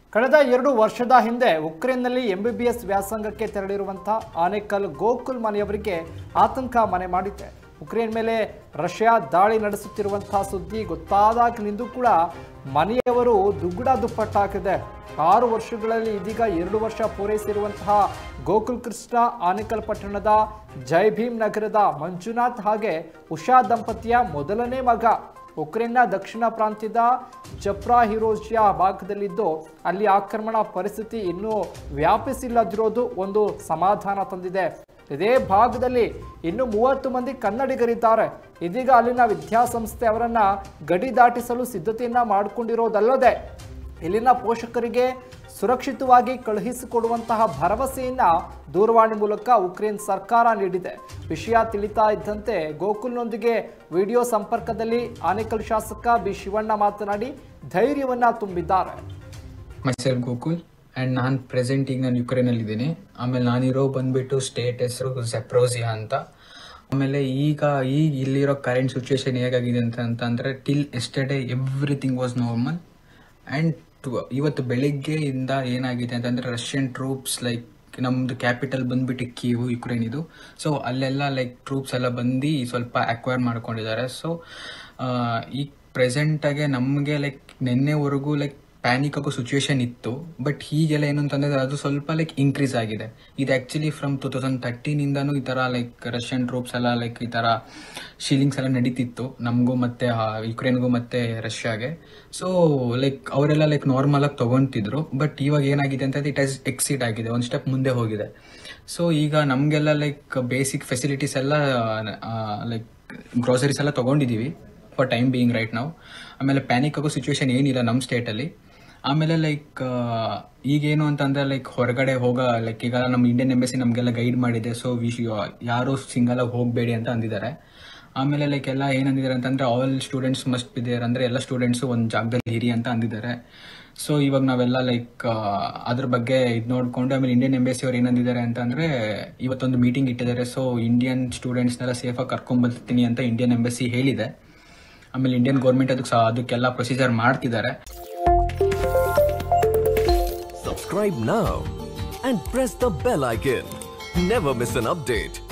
ಕಳೆದ 2 ವರ್ಷದ ಹಿಂದೆ ಉಕ್ರೇನ್ನಲ್ಲಿ ಎಂಬಿಬಿಎಸ್ ವ್ಯಾಸಂಗಕ್ಕೆ ತೆರಳಿರುವಂತಹ ಆನೇಕಲ್ ಗೋಕುಲ್ ಮನೆಯವರಿಗೆ ಆತಂಕ ಮನೆ ಮಾಡಿದೆ. ಉಕ್ರೇನ್ ಮೇಲೆ ರಷ್ಯಾ ದಾಳಿ ನಡೆಸುತ್ತಿರುವಂತಹ ಸುದ್ದಿ ಗೊತ್ತಾದಾಗಲಿಂದ ಕೂಡ ಮನೆಯವರು ದುಗ್ಗುಡ ದುಪ್ಪಟ್ಟಾಗಿದೆ. 6 ವರ್ಷಗಳಲ್ಲಿ ಇದೀಗ 2 ವರ್ಷ ಪೂರೈಸಿರುವಂತಹ ಗೋಕುಲ್ ಕೃಷ್ಣ ಆನೇಕಲ್ ಪಟ್ಟಣದ ಜೈ ಭೀಮ್ ನಗರದ ಮಂಜುನಾಥ್ ಹಾಗೆ ಉಷಾ ದಂಪತಿಯ ಮೊದಲನೇ ಮಗ. ಉಕ್ರೇನ್ನ ದಕ್ಷಿಣ ಪ್ರಾಂತ್ಯದ ಜಪ್ರಾಹಿರೋಜಿಯಾ ಭಾಗದಲ್ಲಿದ್ದು ಅಲ್ಲಿ ಆಕ್ರಮಣ ಪರಿಸ್ಥಿತಿ ಇನ್ನೂ ವ್ಯಾಪಿಸಿಲ್ಲದಿರೋದು ಒಂದು ಸಮಾಧಾನ ತಂದಿದೆ. ಇದೇ ಭಾಗದಲ್ಲಿ ಇನ್ನು 30 ಮಂದಿ ಕನ್ನಡಿಗರಿದ್ದಾರೆ. ಇದೀಗ ಅಲ್ಲಿನ ವಿದ್ಯಾಸಂಸ್ಥೆ ಅವರನ್ನ ಗಡಿ ದಾಟಿಸಲು ಸಿದ್ಧತೆಯನ್ನ ಮಾಡಿಕೊಂಡಿರೋದಲ್ಲದೆ ಇಲ್ಲಿನ ಪೋಷಕರಿಗೆ ಸುರಕ್ಷಿತವಾಗಿ ಕಳುಹಿಸಿಕೊಡುವಂತಹ ಭರವಸೆಯನ್ನ ದೂರವಾಣಿ ಮೂಲಕ ಉಕ್ರೇನ್ ಸರ್ಕಾರ ನೀಡಿದೆ. ವಿಷಯ ತಿಳಿತಾ ಇದ್ದಂತೆ ಗೋಕುಲ್ನೊಂದಿಗೆ ವಿಡಿಯೋ ಸಂಪರ್ಕದಲ್ಲಿ ಆನೇಕಲ್ ಶಾಸಕ ಬಿ ಶಿವಣ್ಣ ಮಾತನಾಡಿ ಧೈರ್ಯವನ್ನ ತುಂಬಿದ್ದಾರೆ. ಮೈಸೆಲ್ಫ್ ಗೋಕುಲ್ ಆ್ಯಂಡ್ ನಾನು ಪ್ರೆಸೆಂಟ್ ಈಗ ನಾನು ಯುಕ್ರೇನಲ್ಲಿದ್ದೀನಿ. ಆಮೇಲೆ ನಾನಿರೋ ಬಂದ್ಬಿಟ್ಟು ಸ್ಟೇಟ್ ಹೆಸರು ಝೆಪ್ರೋಜಿಯಾ ಅಂತ. ಆಮೇಲೆ ಈಗ ಇಲ್ಲಿರೋ ಕರೆಂಟ್ ಸಿಚುವೇಶನ್ ಹೇಗಾಗಿದೆ ಅಂತಂದರೆ till yesterday everything was normal. And ಇವತ್ತು ಬೆಳಿಗ್ಗೆಯಿಂದ ಏನಾಗಿದೆ ಅಂತಂದರೆ ರಷ್ಯನ್ ಟ್ರೂಪ್ಸ್ ಲೈಕ್ ನಮ್ಮದು ಕ್ಯಾಪಿಟಲ್ ಬಂದ್ಬಿಟ್ಟು ಕೀವು ಯುಕ್ರೇನಿದು. ಸೊ ಅಲ್ಲೆಲ್ಲ ಲೈಕ್ ಟ್ರೂಪ್ಸ್ ಎಲ್ಲ ಬಂದು ಸ್ವಲ್ಪ ಅಕ್ವೈರ್ ಮಾಡ್ಕೊಂಡಿದ್ದಾರೆ. ಸೊ ಈಗ ಪ್ರೆಸೆಂಟಾಗೆ ನಮಗೆ ಲೈಕ್ ನಿನ್ನೆವರೆಗೂ ಲೈಕ್ ಪ್ಯಾನಿಕ್ ಆಗೋ ಸಿಚುವೇಶನ್ ಇತ್ತು. ಬಟ್ ಹೀಗೆಲ್ಲ ಏನು ಅಂತಂದರೆ ಅದು ಸ್ವಲ್ಪ ಲೈಕ್ ಇನ್ಕ್ರೀಸ್ ಆಗಿದೆ. ಇದು ಆ್ಯಕ್ಚುಲಿ ಫ್ರಮ್ 2013ಇಂದನೂ ಈ ಥರ ಲೈಕ್ ರಷ್ಯನ್ ಟ್ರೂಪ್ಸ್ ಎಲ್ಲ ಲೈಕ್ ಈ ಥರ ಶೀಲಿಂಗ್ಸ್ ಎಲ್ಲ ನಡೀತಿತ್ತು ನಮಗೂ ಮತ್ತು ಯುಕ್ರೇನ್ಗೂ ಮತ್ತು ರಷ್ಯಾಗೆ. ಸೊ ಲೈಕ್ ಅವರೆಲ್ಲ ಲೈಕ್ ನಾರ್ಮಲ್ ಆಗಿ ತೊಗೊತಿದ್ರು. ಬಟ್ ಇವಾಗ ಏನಾಗಿದೆ ಅಂತಂದ್ರೆ ಇಟ್ ಹ್ಯಾಸ್ ಎಕ್ಸೀಡ್ ಆಗಿದೆ, ಒಂದು ಸ್ಟೆಪ್ ಮುಂದೆ ಹೋಗಿದೆ. ಸೊ ಈಗ ನಮಗೆಲ್ಲ ಲೈಕ್ ಬೇಸಿಕ್ ಫೆಸಿಲಿಟೀಸ್ ಎಲ್ಲ ಲೈಕ್ ಗ್ರೋಸರೀಸ್ ಎಲ್ಲ ತೊಗೊಂಡಿದ್ದೀವಿ ಫಾರ್ ಟೈಮ್ ಬೀಯಿಂಗ್ ರೈಟ್ ನಾವು. ಆಮೇಲೆ ಪ್ಯಾನಿಕ್ ಆಗೋ ಸಿಚುವೇಶನ್ ಏನಿಲ್ಲ ನಮ್ಮ ಸ್ಟೇಟಲ್ಲಿ. ಆಮೇಲೆ ಲೈಕ್ ಈಗೇನು ಅಂತಂದರೆ ಲೈಕ್ ಹೊರಗಡೆ ಲೈಕ್ ಈಗ ನಮ್ಮ ಇಂಡಿಯನ್ ಎಂಬಸಿ ನಮಗೆಲ್ಲ ಗೈಡ್ ಮಾಡಿದೆ. ಸೊ ಯಾರು ಸಿಂಗಲಾಗಿ ಹೋಗಬೇಡಿ ಅಂತ ಅಂದಿದ್ದಾರೆ. ಆಮೇಲೆ ಲೈಕ್ ಎಲ್ಲ ಏನಂದಿದ್ದಾರೆ ಅಂತಂದರೆ all students must be there, ಅಂದರೆ ಎಲ್ಲ ಸ್ಟೂಡೆಂಟ್ಸು ಒಂದು ಜಾಗದಲ್ಲಿ ಇರಿ ಅಂತ ಅಂದಿದ್ದಾರೆ. ಸೊ ಇವಾಗ ನಾವೆಲ್ಲ ಲೈಕ್ ಅದ್ರ ಬಗ್ಗೆ ಇದು ನೋಡಿಕೊಂಡು ಆಮೇಲೆ ಇಂಡಿಯನ್ ಎಂಬಸಿ ಅವ್ರು ಏನಂದಿದ್ದಾರೆ ಅಂತಂದರೆ ಇವತ್ತೊಂದು ಮೀಟಿಂಗ್ ಇಟ್ಟಿದ್ದಾರೆ. ಸೊ ಇಂಡಿಯನ್ ಸ್ಟೂಡೆಂಟ್ಸ್ನೆಲ್ಲ ಸೇಫಾಗಿ ಕರ್ಕೊಂಡ್ಬರ್ತೀನಿ ಅಂತ ಇಂಡಿಯನ್ ಎಂಬಸಿ ಹೇಳಿದೆ. ಆಮೇಲೆ ಇಂಡಿಯನ್ ಗೌರ್ಮೆಂಟ್ ಅದಕ್ಕೆಲ್ಲ ಪ್ರೊಸೀಜರ್ ಮಾಡ್ತಿದ್ದಾರೆ. Subscribe now and press the bell icon. Never miss an update.